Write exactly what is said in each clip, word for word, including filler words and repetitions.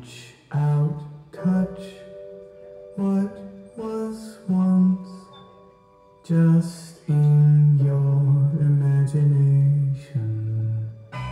reach out, touch what was once just in your imagination.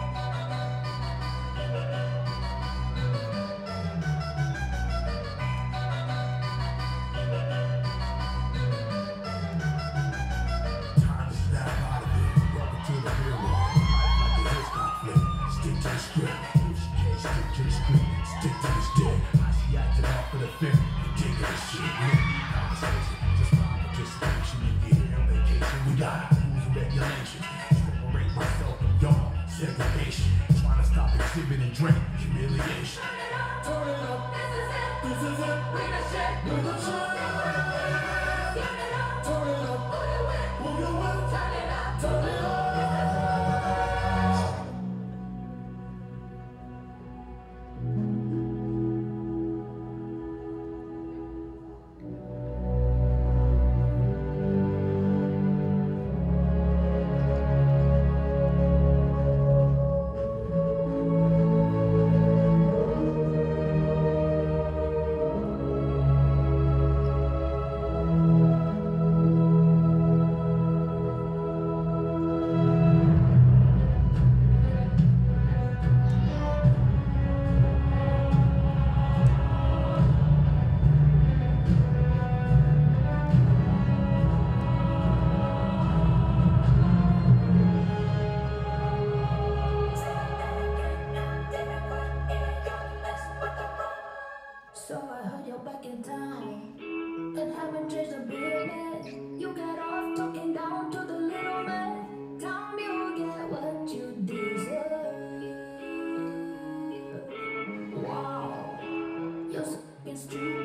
Time to snap out of it. Welcome to the real world. Like the Hitchcock flick. Stick to the script. If you can't stick to the script, stick to the stick. I see acting off for the film. You dig this shit. Conversation. Just my participation. If you're here on vacation, we got rules and regulations. Separate myself from y'all. Segregation. Trying to stop exhibiting drink. Humiliation. Turn it up. This is it. This is it. We the shit. We the shit. Turn it up. Who you with? Turn it up. Turn it up. So I heard you're back in town and haven't changed a bit. You get off talking down to the little man. Time you get what you deserve. Wow, you're so fucking stupid.